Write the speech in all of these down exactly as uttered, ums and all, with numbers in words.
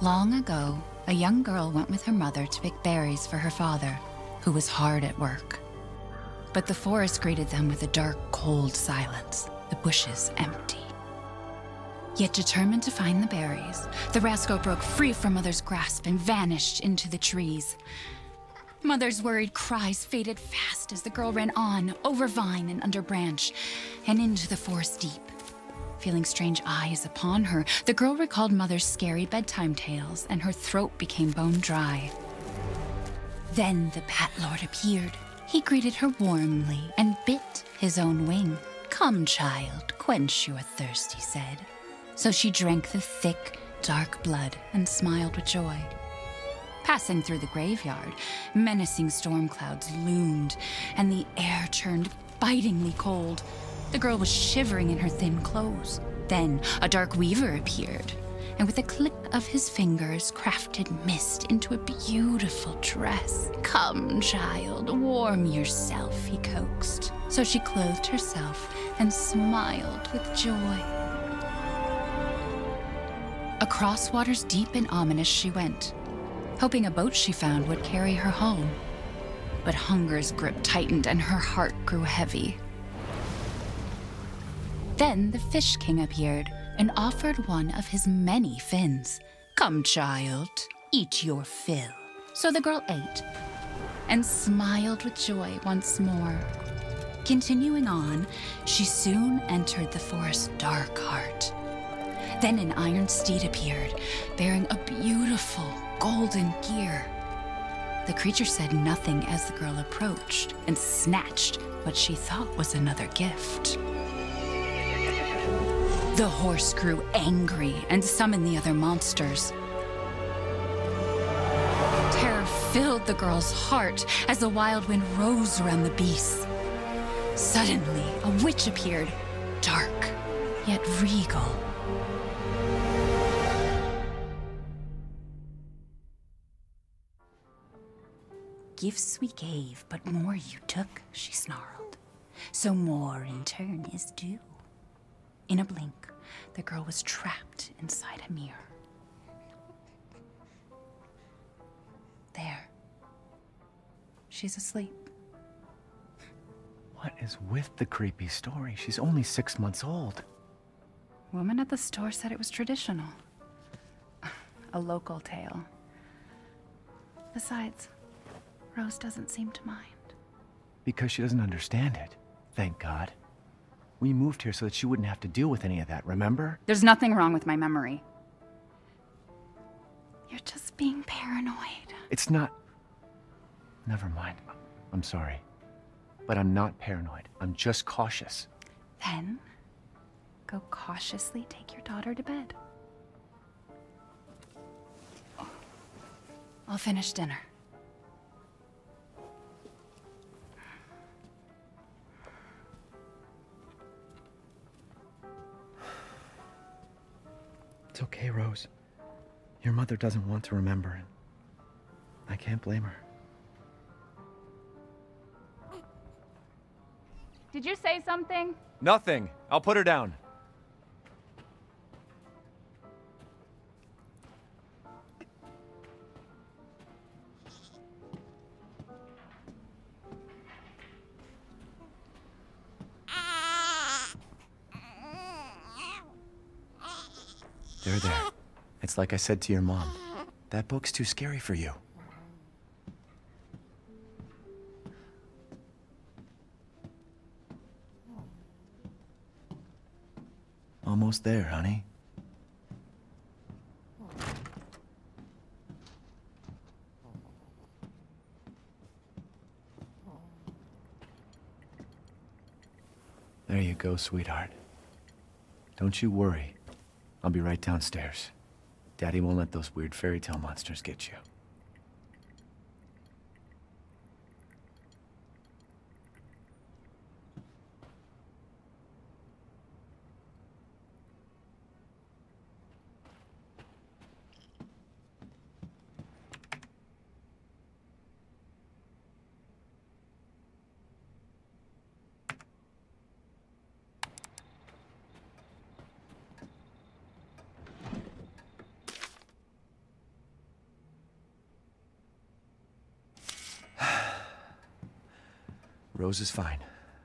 Long ago, a young girl went with her mother to pick berries for her father, who was hard at work. But the forest greeted them with a dark, cold silence, the bushes empty. Yet determined to find the berries, the rascal broke free from Mother's grasp and vanished into the trees. Mother's worried cries faded fast as the girl ran on, over vine and under branch, and into the forest deep. Feeling strange eyes upon her, the girl recalled Mother's scary bedtime tales, and her throat became bone dry. Then the Bat Lord appeared. He greeted her warmly and bit his own wing. "Come, child, quench your thirst," he said. So she drank the thick, dark blood and smiled with joy. Passing through the graveyard, menacing storm clouds loomed, and the air turned bitingly cold. The girl was shivering in her thin clothes. Then a dark weaver appeared, and with a click of his fingers, crafted mist into a beautiful dress. "Come, child, warm yourself," he coaxed. So she clothed herself and smiled with joy. Across waters deep and ominous she went, hoping a boat she found would carry her home. But hunger's grip tightened and her heart grew heavy. Then the Fish King appeared and offered one of his many fins. "Come, child, eat your fill." So the girl ate and smiled with joy once more. Continuing on, she soon entered the forest's dark heart. Then an iron steed appeared, bearing a beautiful golden gear. The creature said nothing as the girl approached and snatched what she thought was another gift. The horse grew angry and summoned the other monsters. Terror filled the girl's heart as the wild wind rose around the beasts. Suddenly, a witch appeared, dark yet regal. "Gifts we gave, but more you took," she snarled. "So more in turn is due." In a blink, the girl was trapped inside a mirror. There. She's asleep. What is with the creepy story? She's only six months old. Woman at the store said it was traditional. A local tale. Besides, Rose doesn't seem to mind. Because she doesn't understand it. Thank God. We moved here so that she wouldn't have to deal with any of that, remember? There's nothing wrong with my memory. You're just being paranoid. It's not... Never mind. I'm sorry. But I'm not paranoid. I'm just cautious. Then, go cautiously take your daughter to bed. I'll finish dinner. It's okay, Rose. Your mother doesn't want to remember it. I can't blame her. Did you say something? Nothing. I'll put her down. There, there. It's like I said to your mom. That book's too scary for you. Almost there, honey. There you go, sweetheart. Don't you worry. I'll be right downstairs. Daddy won't let those weird fairy tale monsters get you. Rose is fine.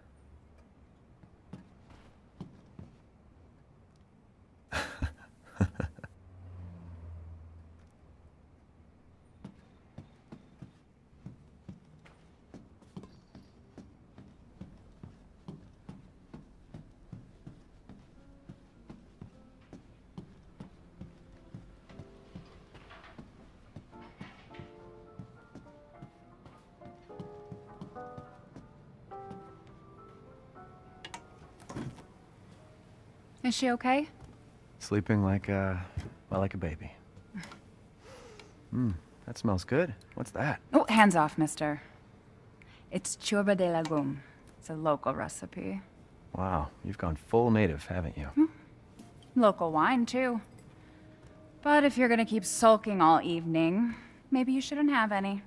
Is she okay? Sleeping like a, well, like a baby. Hmm, that smells good. What's that? Oh, hands off, mister. It's churba de legume. It's a local recipe. Wow, you've gone full native, haven't you? Hmm. Local wine, too. But if you're gonna keep sulking all evening, maybe you shouldn't have any.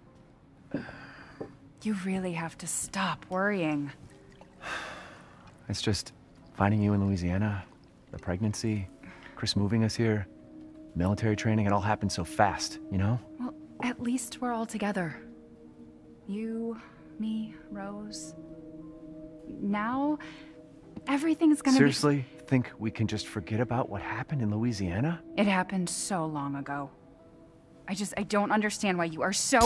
You really have to stop worrying. It's just finding you in Louisiana, the pregnancy, Chris moving us here, military training, it all happened so fast, you know? Well, at least we're all together. You, me, Rose. Now, everything's gonna Seriously, be... think we can just forget about what happened in Louisiana? It happened so long ago. I just, I don't understand why you are so...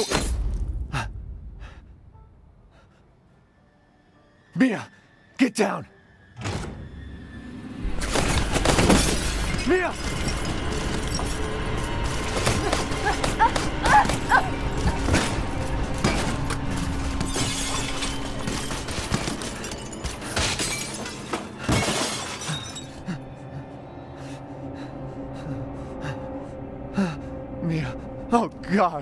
Mia, get down! Mia! Mia, oh God!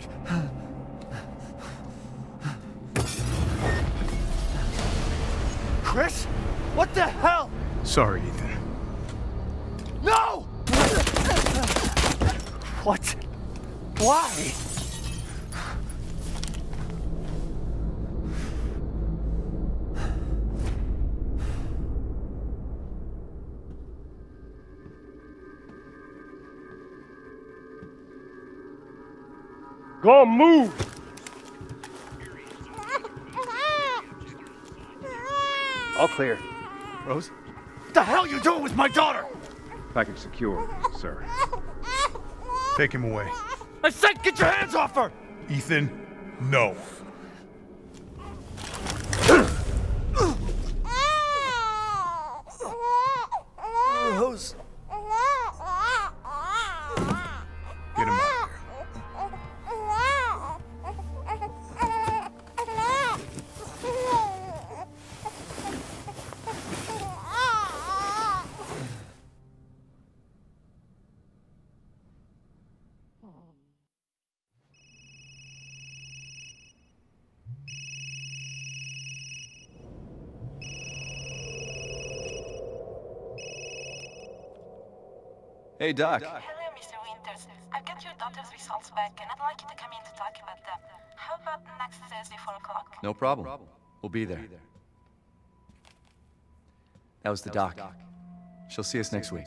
Chris? What the hell? Sorry, Ethan. No! What? Why? Go on, move! All clear. Rose? What the hell are you doing with my daughter? Package secure, sir. Take him away. I said get your hands off her! Ethan, no. Rose. Get him out of here. Hey, Doc. Hello, Mister Winters. I've got your daughter's results back, and I'd like you to come in to talk about them. How about next Thursday, four o'clock? No problem. We'll be there. That was the doc. She'll see us next week.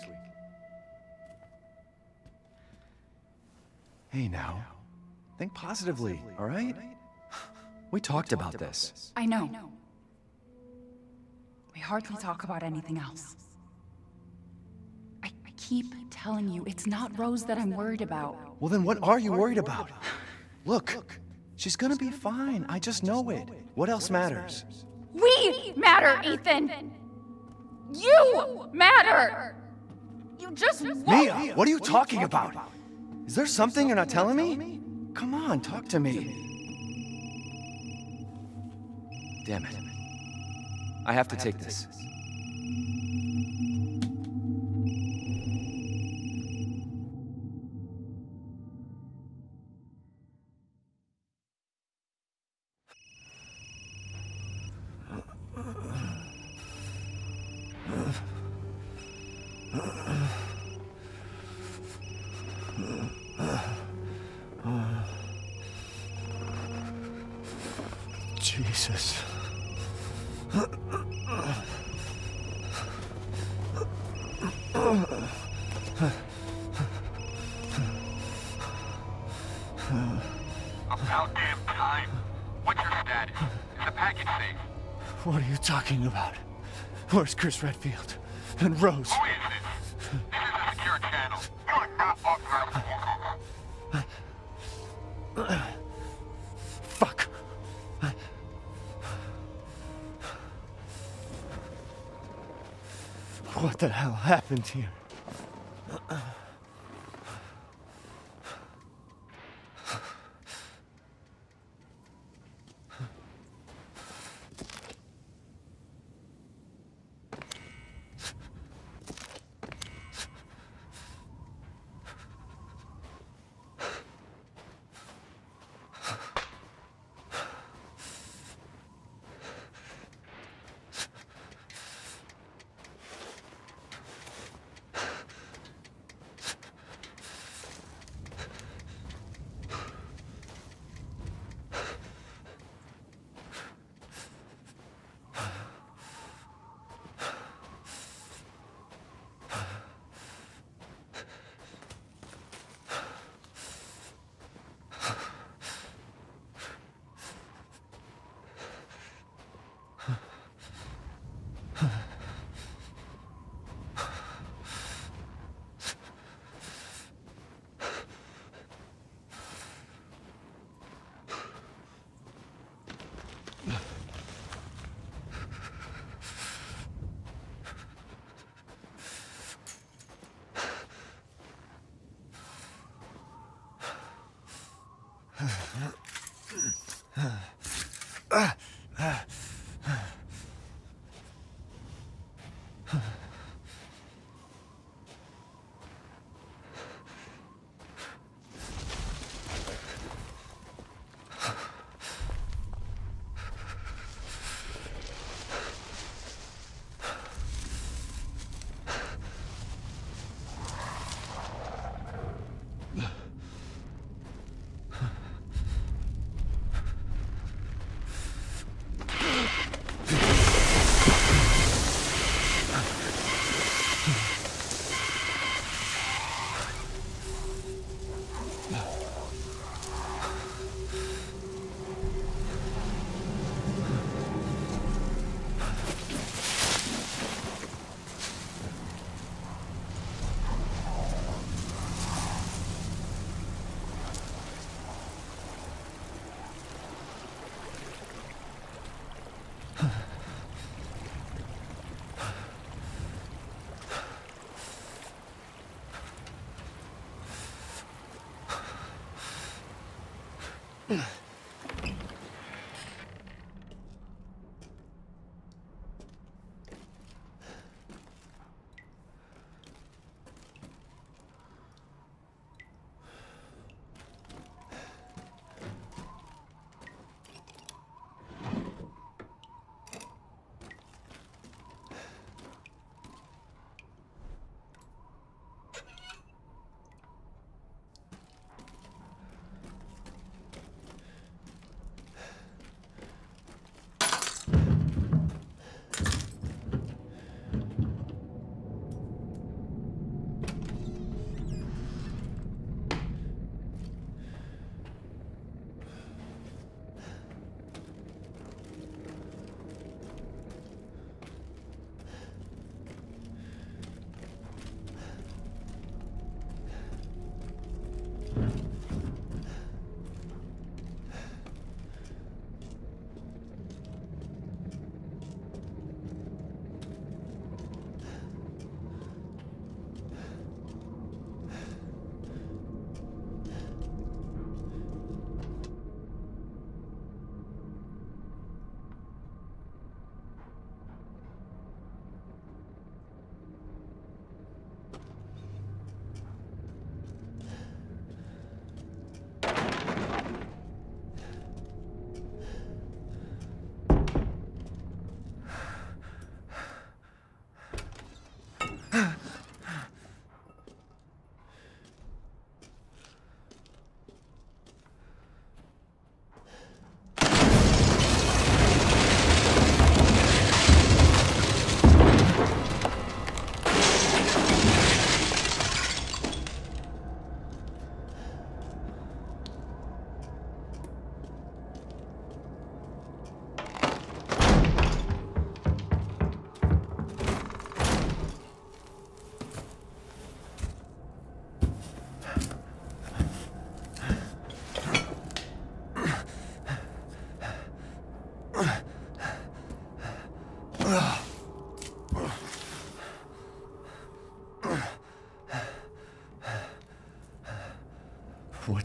Hey, now. Think positively, all right? We talked about this. I know. We hardly talk about anything else. I, I keep telling you, it's not Rose that I'm worried about. Well, then what are you worried about? Look, she's gonna be fine. I just know it. What else matters? We matter, Ethan! You matter! You just won't. Mia, what are you talking about? Is there something you're not telling me? Come on, talk to me. Damn it. I have to take this. Jesus. About damn time. What's your status? Is the package safe? What are you talking about? Where's Chris Redfield? And Rose? Who is this? This is a secure channel. You are not authorized to walk over. Fuck. What the hell happened here?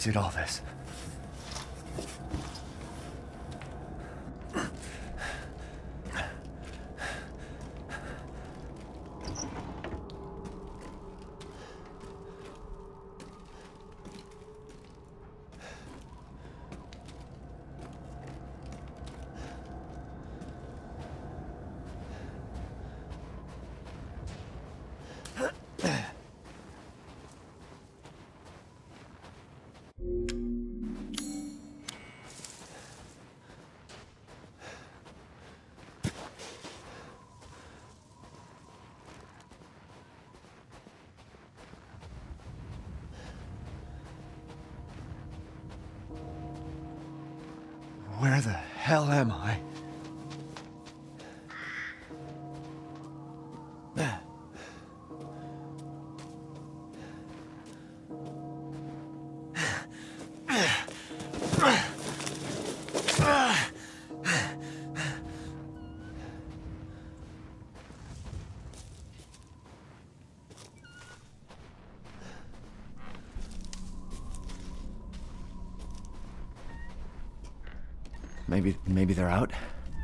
did all this? Where the hell am I? Maybe, maybe they're out?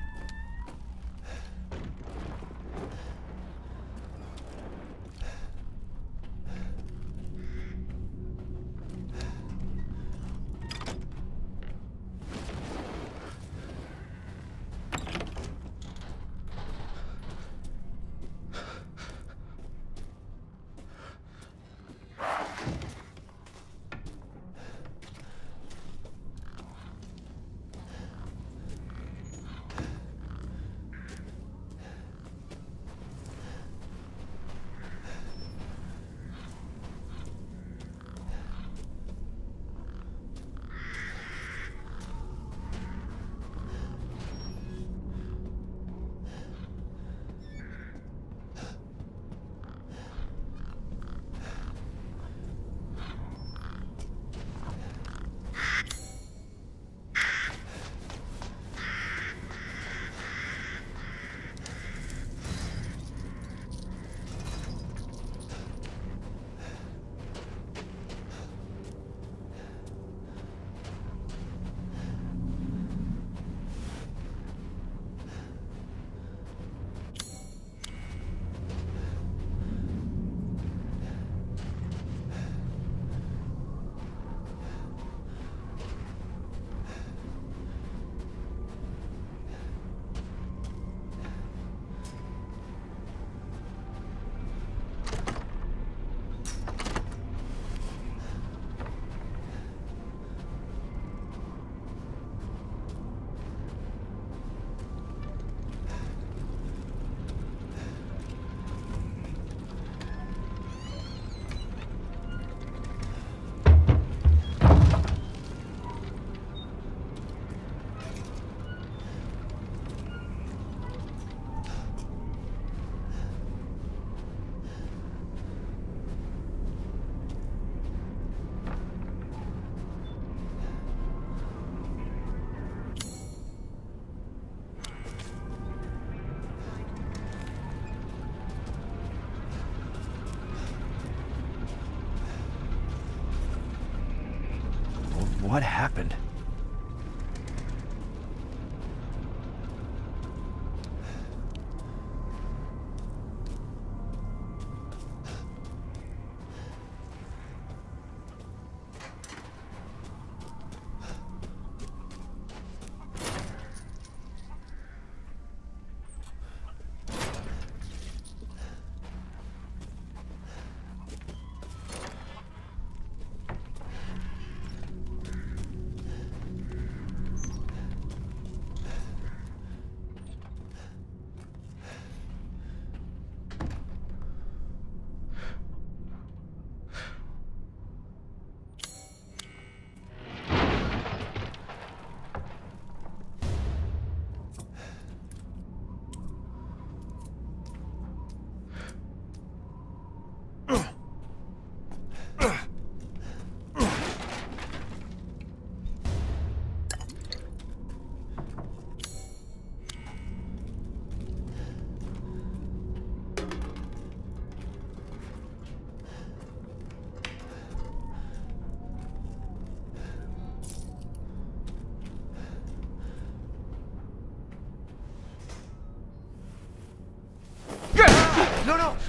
What happened?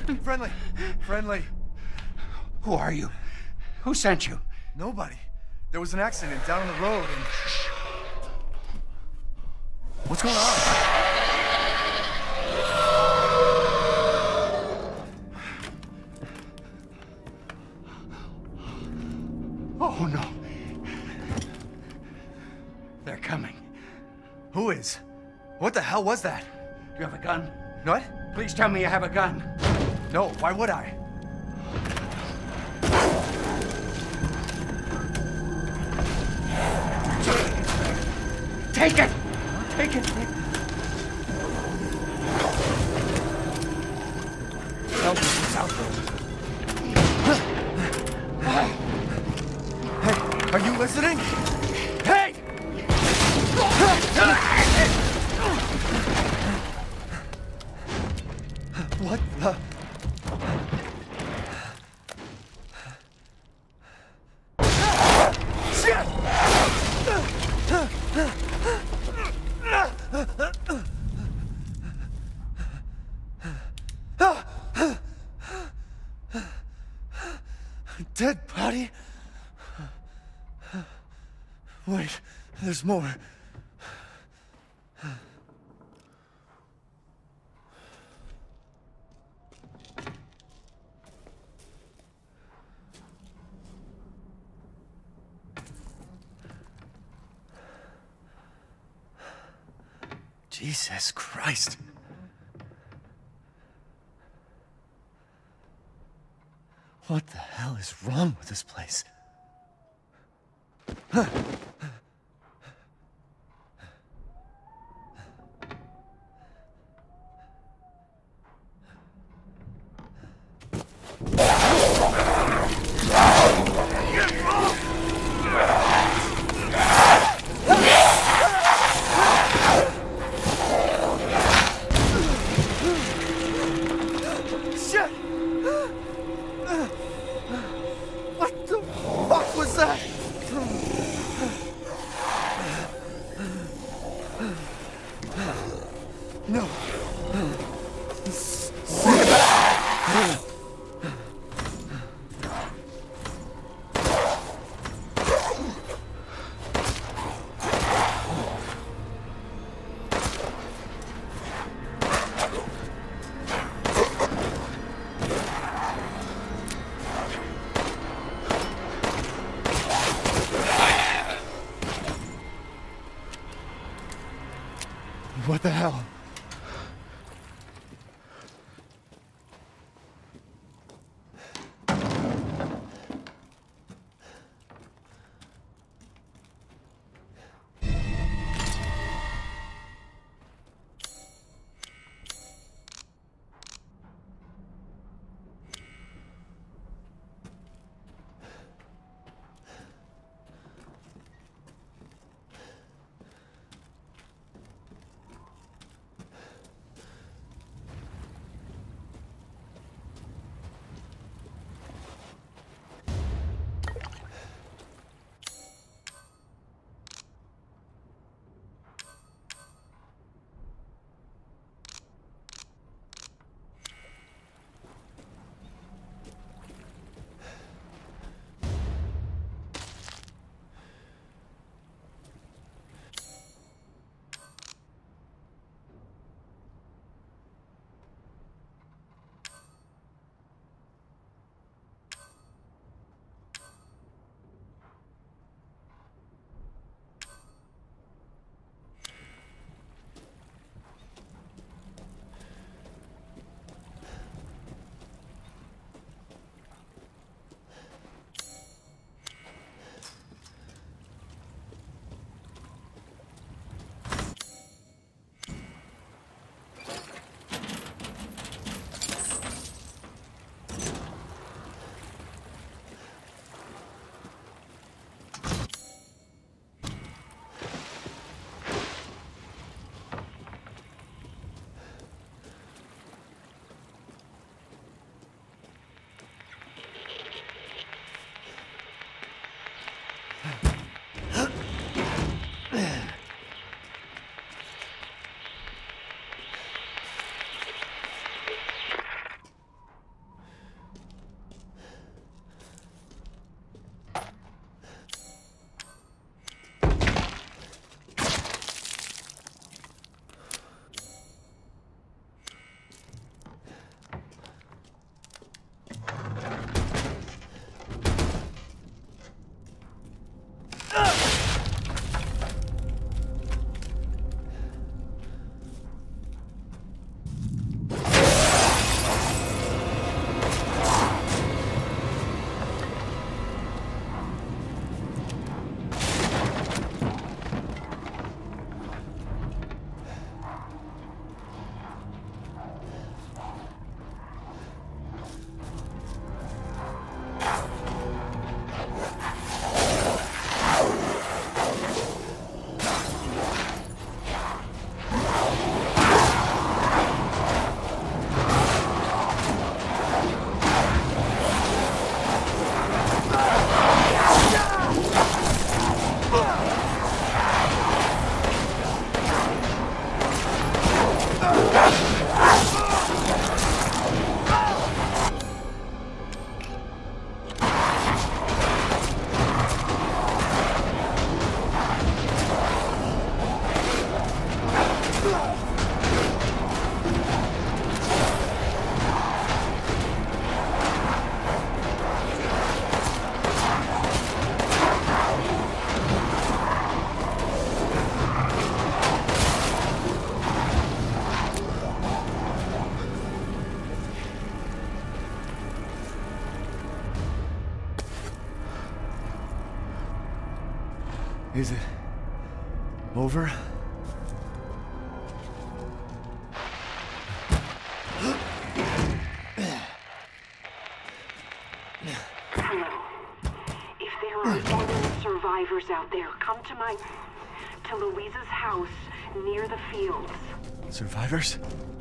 Friendly! Friendly! Who are you? Who sent you? Nobody. There was an accident down on the road and... What's going on? Oh, no. They're coming. Who is? What the hell was that? Do you have a gun? What? Please tell me you have a gun. No, why would I? Take it! Take it! Help me, what's out there? Hey, are you listening? Hey! What the? Shit! Dead body? Wait, there's more. Jesus Christ. What the hell is wrong with this place? Huh. What the hell? Is it over? Hello. If there are any survivors out there, come to my... to Louisa's house near the fields. Survivors?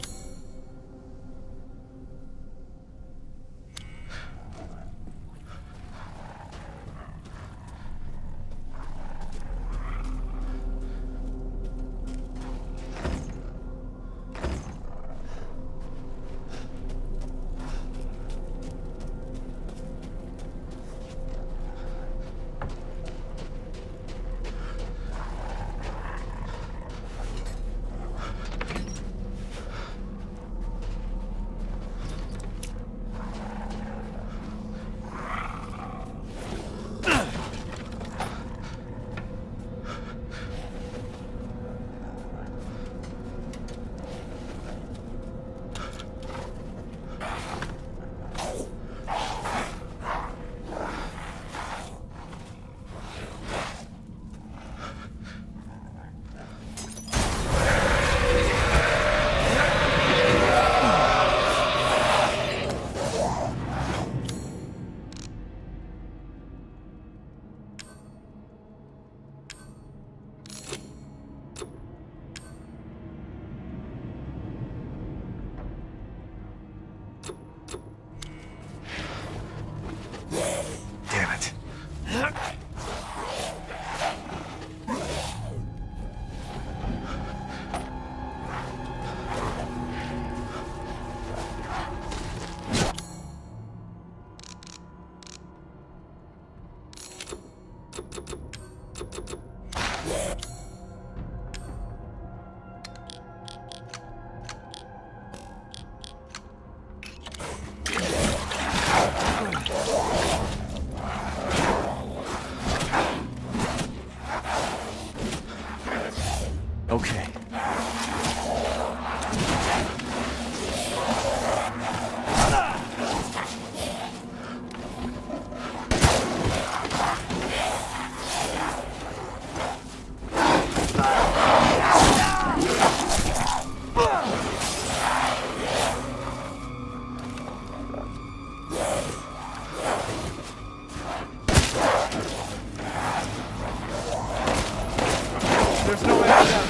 Okay. There's no way down.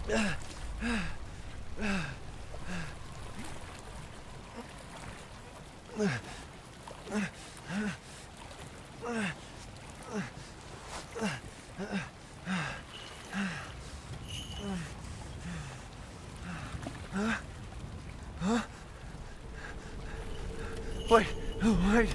Wait, wait.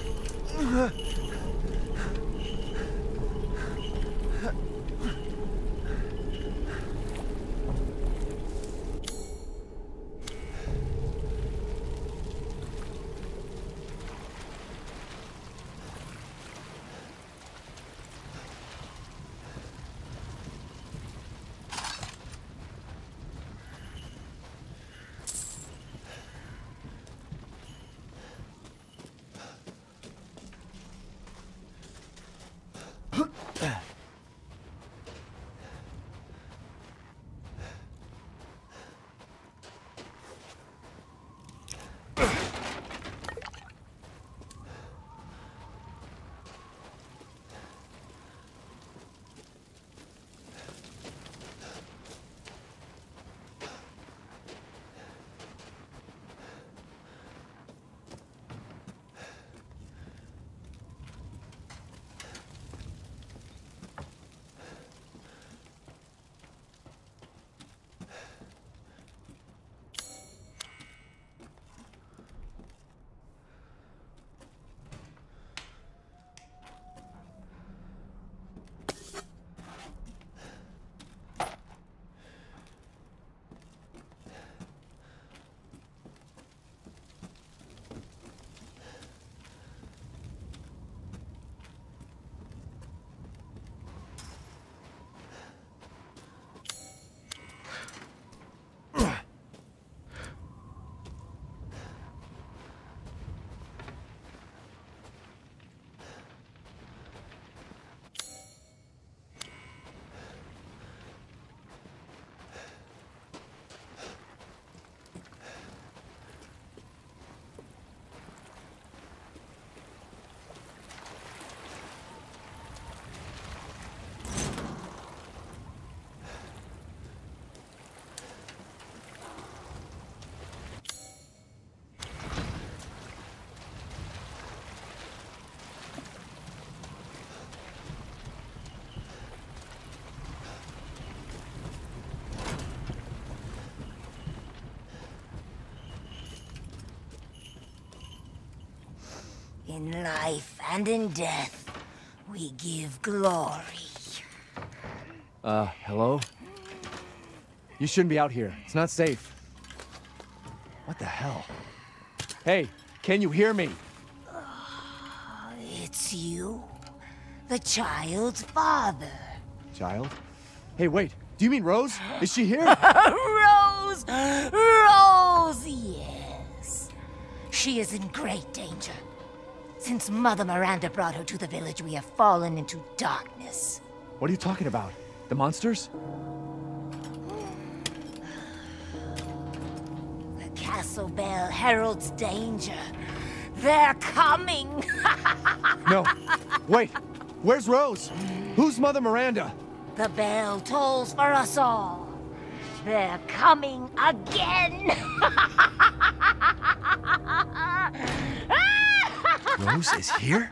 In life and in death, we give glory. Uh, hello? You shouldn't be out here. It's not safe. What the hell? Hey, can you hear me? Uh, it's you, the child's father. Child? Hey, wait. Do you mean Rose? Is she here? Rose! Rose, yes. She is in great danger. Since Mother Miranda brought her to the village, we have fallen into darkness. What are you talking about? The monsters? The castle bell heralds danger. They're coming! No. Wait. Where's Rose? Who's Mother Miranda? The bell tolls for us all. They're coming again! Rose is here?